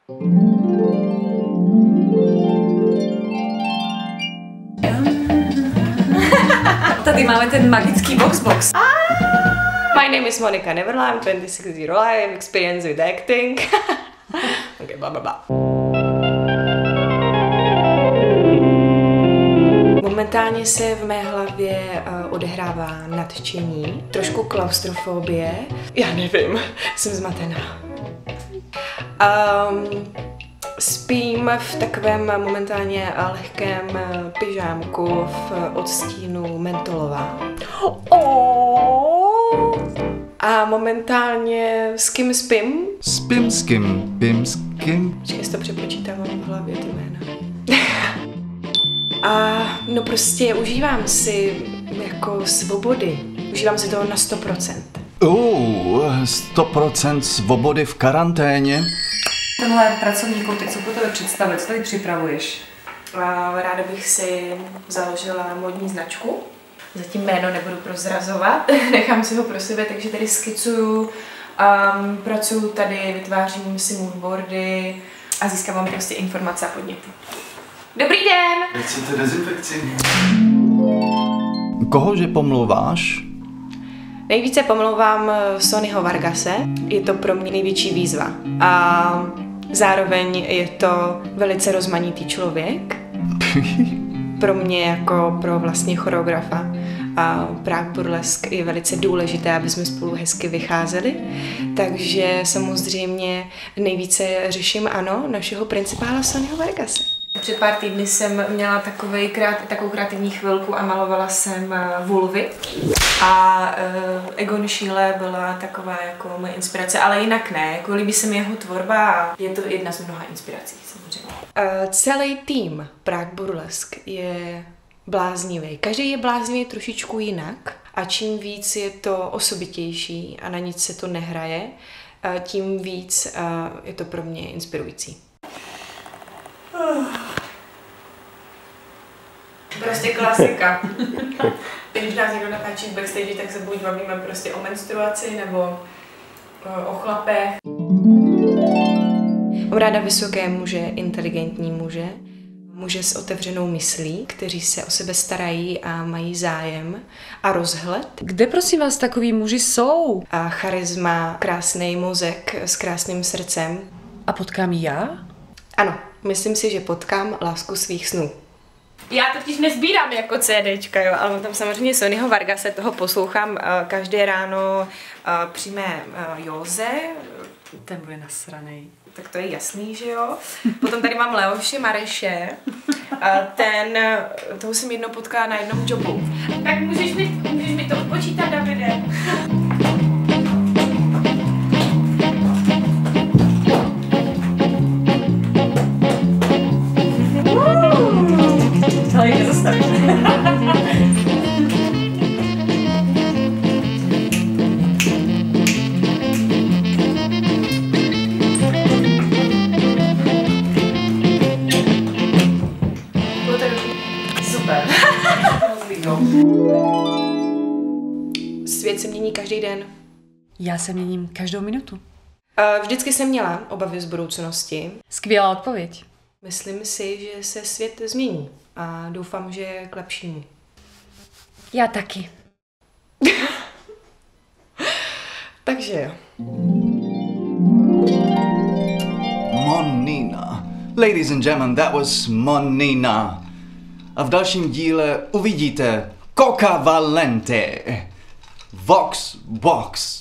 Tady máme ten magický box. My name is Monika Neverla, I'm 26 years old, I have experience with acting. Okay, bla bla bla. Momentálně se v mé hlavě odehrává nadšení, trošku klaustrofobie. Já nevím, jsem zmatená. Spím v takovém momentálně lehkém pyžámku v odstínu mentolová. A momentálně s kým spím? Spím s kým, bím s kým. Počkej, si to přepočítávám v hlavě ty jména. A no prostě užívám si jako svobody. Užívám si toho na 100%. 100% svobody v karanténě. Tenhle pracovní koutek, co pro tebe představit, co tady připravuješ? Ráda bych si založila modní značku. Zatím jméno nebudu prozrazovat, nechám si ho pro sebe, takže tady skicuju, pracuju tady, vytvářím si moodboardy a získávám prostě informace a podněty. Dobrý den! Chcete dezinfekci? Kohože pomlouváš? Nejvíce pomlouvám Sonnyho Vargase, je to pro mě největší výzva. A zároveň je to velice rozmanitý člověk. Pro mě jako pro vlastně choreografa. A Prague Burlesque je velice důležité, aby jsme spolu hezky vycházeli. Takže samozřejmě nejvíce řeším, ano, našeho principála Sonnyho Vargase. Před pár týdny jsem měla takovou kreativní chvilku a malovala jsem vulvy. A Egon Schiele byla taková jako moje inspirace, ale jinak ne, jako líbí se mi jeho tvorba a je to jedna z mnoha inspirací samozřejmě. Celý tým Prague Burlesque je bláznivý. Každý je bláznivý trošičku jinak a čím víc je to osobitější a na nic se to nehraje, tím víc je to pro mě inspirující. Prostě klasika. Když nás někdo natáčí v backstage, tak se buď bavíme prostě o menstruaci nebo o chlapech. Mám ráda vysoké muže, inteligentní muže, muže s otevřenou myslí, kteří se o sebe starají a mají zájem a rozhled. Kde prosím vás takový muži jsou? A charisma, krásný mozek s krásným srdcem. A potkám já? Ano, myslím si, že potkám lásku svých snů. Já totiž nezbírám jako CDčka, jo, ale tam samozřejmě Sonnyho Vargase, toho poslouchám každé ráno při mé józe. Ten bude nasranej. Tak to je jasný, že jo. Potom tady mám Leoše Mareše, toho jsem jednou potkala na jednom jobu. Tak můžeš mi to odpočítat, Davide? Celý nezastavíš. Super. Svět se mění každý den. Já se měním každou minutu. Vždycky jsem měla obavy z budoucnosti. Skvělá odpověď. Myslím si, že se svět změní a doufám, že k lepšímu. Já taky. Takže jo. Monina. Ladies and gentlemen, that was Monina. A v dalším díle uvidíte Coca Valente. Vox Box.